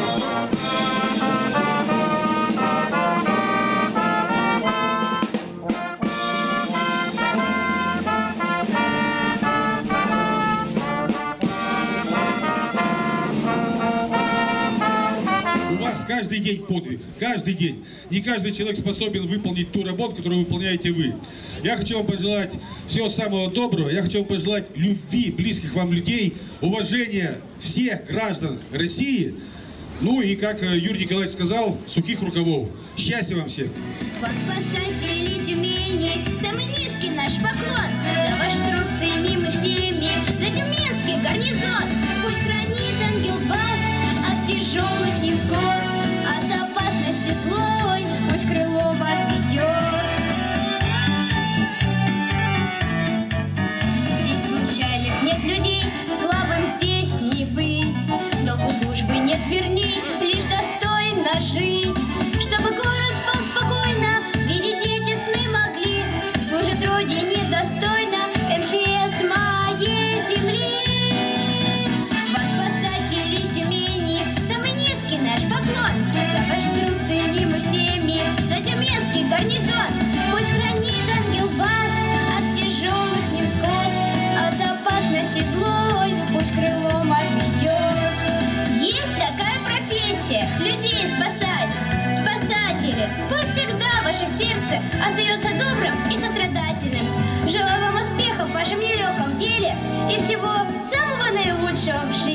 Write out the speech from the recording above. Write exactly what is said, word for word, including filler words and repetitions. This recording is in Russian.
Каждый день подвиг, каждый день. Не каждый человек способен выполнить ту работу, которую выполняете вы. Я хочу вам пожелать всего самого доброго. Я хочу вам пожелать любви близких вам людей, уважения всех граждан России. Ну и, как Юрий Николаевич сказал, сухих рукавов. Счастья вам всем! Спасатели Тюмени, самый низкий наш поклон. За ваш труд ценимый всеми, за тюменский гарнизон. Пусть хранит ангел вас от тяжелых невзгод, от опасности злой, пусть крылом отведет. Здесь случайных нет людей, слабым здесь не быть. Долгу службы нет, верней, лишь достойно жить. Чтобы город спал спокойно, видеть дети сны могли. Служит Родине достойно эм че эс моей земли. Вас, спасатели Тюмени, самый низкий наш поклон. За ваш труд ценимый всеми, за тюменский гарнизон. Пусть хранит ангел вас от тяжелых невзгод, от опасности злой, пусть крылом отведет. Есть такая профессия — людей спасать. Спасатели, пусть всегда ваше сердце остается добрым и сострадательным. Желаю вам успехов в вашем нелегком деле и всего самого наилучшего в жизни.